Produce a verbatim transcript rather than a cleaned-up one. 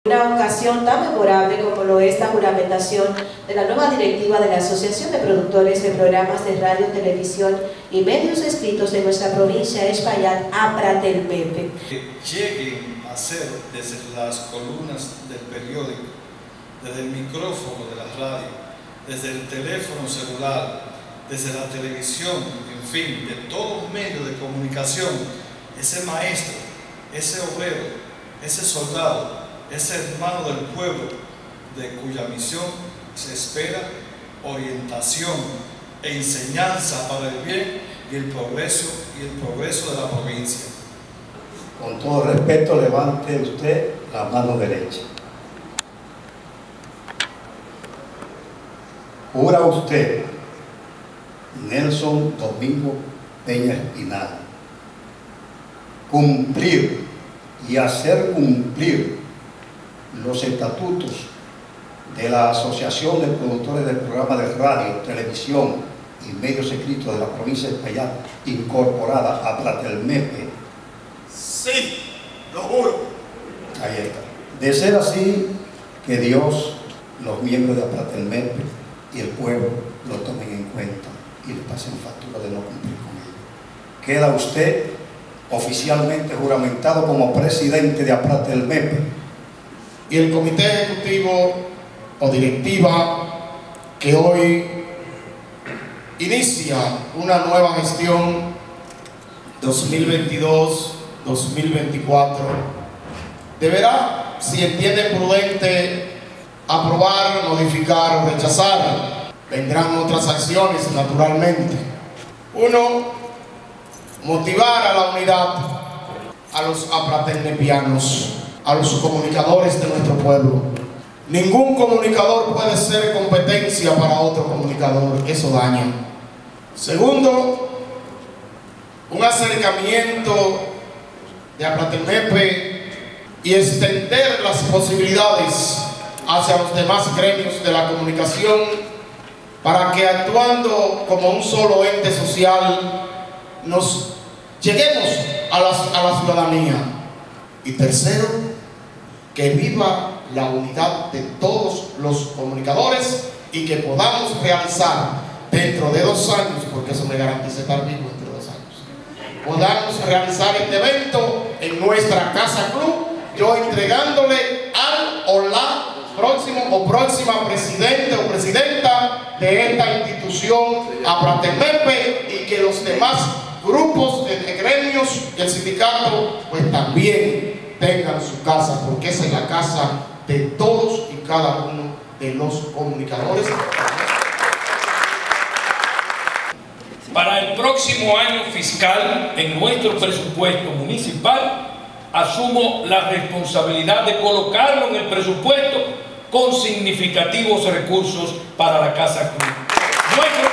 Una ocasión tan memorable como lo es la juramentación de la nueva directiva de la Asociación de Productores de Programas de Radio, Televisión y Medios Escritos de nuestra provincia de Espaillat, Apratel-Mepe. Que lleguen a ser desde las columnas del periódico, desde el micrófono de la radio, desde el teléfono celular, desde la televisión, en fin, de todos los medios de comunicación, ese maestro, ese obrero, ese soldado, ese hermano del pueblo, de cuya misión se espera orientación e enseñanza para el bien y el progreso y el progreso de la provincia. Con todo respeto, levante usted la mano derecha. Jura usted, Nelson Domingo Peña Espinal, cumplir y hacer cumplir los estatutos de la Asociación de Productores del Programa de Radio, Televisión y Medios Escritos de la provincia de Espaillat, incorporada a Apratel-Mepe. Sí, lo juro. Ahí está. De ser así, que Dios, los miembros de Apratel-Mepe y el pueblo lo tomen en cuenta y le pasen factura de no cumplir con ello. Queda usted oficialmente juramentado como presidente de Apratel-Mepe. Y el comité ejecutivo o directiva que hoy inicia una nueva gestión dos mil veintidós dos mil veinticuatro deberá, si entiende prudente, aprobar, modificar o rechazar. Vendrán otras acciones, naturalmente. Uno, motivar a la unidad a los apratel-mepianos, a los comunicadores de nuestro pueblo. Ningún comunicador puede ser competencia para otro comunicador, eso daña. Segundo, un acercamiento de Apratel-Mepe y extender las posibilidades hacia los demás gremios de la comunicación para que, actuando como un solo ente social, nos lleguemos a la, a la ciudadanía. Y tercero, que viva la unidad de todos los comunicadores y que podamos realizar dentro de dos años, porque eso me garantiza estar vivo dentro de dos años, podamos realizar este evento en nuestra casa club, yo entregándole al o la próximo o próxima presidente o presidenta de esta institución Apratel-Mepe, y que los demás grupos de, de gremios y el sindicato pues también tengan su casa, porque esa es la casa de todos y cada uno de los comunicadores. Para el próximo año fiscal, en nuestro presupuesto municipal, asumo la responsabilidad de colocarlo en el presupuesto con significativos recursos para la Casa Club. Nuestro